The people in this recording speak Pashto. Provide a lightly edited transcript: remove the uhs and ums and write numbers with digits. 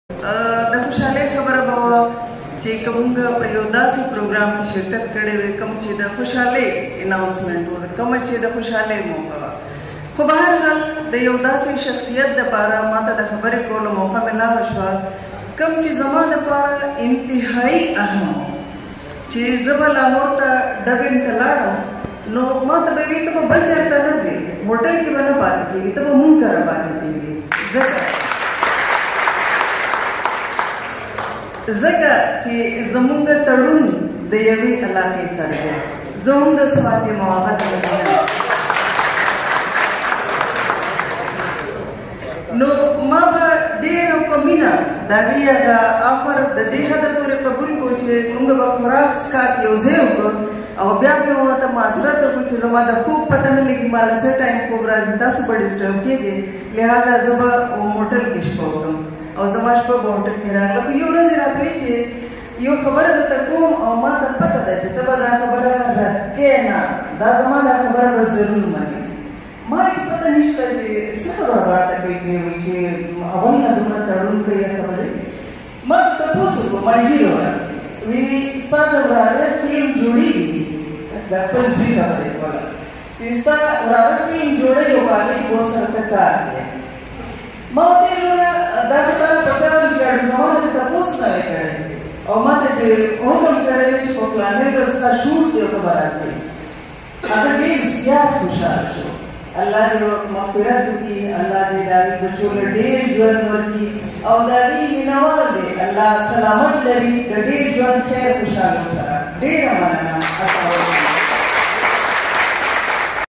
د خوشحالۍ خبره به وه چې که موږ په یو داسې پروګرام کې شرکت کړی وی کوم چې د خوشحالۍ اناونسمنټ و کومه چې د خوشحالۍ موقع وه خو به هر حال د یو داسې شخصیت دپاره ما ته د خبرې کولو موقع میلاوه شوه کوم چې زما دپاره انتهایي اهم و چې زه به لاهور ته ډبین ته لاړم نو ما ته به وي ته به بل چېرته نه ځې هوټل کې به نه پاتې کېږي ته به مونږ کره پاتې کېږي ځکه چې زمونږ تړون د یوې علاقې سره دی زه هم د سوات یم او هغه د مدینه نو ما به ډېره په مینه د هغې هغه آفر د دې حده پورې قبول کړو چې موږ به خوراک څښاک یو ځای وکړو او بیا مې ورته معذرت وکړو چې زما د خوب پته نه لګي ما له څه ټایم خوب راځي تاسو به ډسټرب کېږئ لهذا زه به موټر کې شپه وکړم او زما شپه به هوټل کې راغله په یو ورځ راته وایي چې یو خبره درته کوم او ما ته پته ده چې ته به دا خبره رد کړې نه دا زما دا خبره به ضرور منې ما هېڅ پته نشته چې څه خبره به راته کوي چې وایي چې اول نه دومره تړون کوي خبرې ما ته تپوس وکړو مانجیر وره وی ستا د وراره فلم جوړېږي د خپل زوی خبرې کوله چې ستا وراره فلم جوړوي او په هغې کې ورسره ته کار دی ما ورته ویل دا خبره پکار وي چې اډوزمان ته تپوس نه وی کړی او ما ته دې حکم کړی وی چې په فلانۍ ورځ ستا شوټ دی او ته به راځې هغه ډېر زیات خوشحاله شو الله دې مغفرت وکړي الله دې د هغې بچو له ډېر ژوند ورکړي او د هغې مینهوال دی الله سلامت لري د ډېر ژوند خیر خوشحالو سره ډېره مننه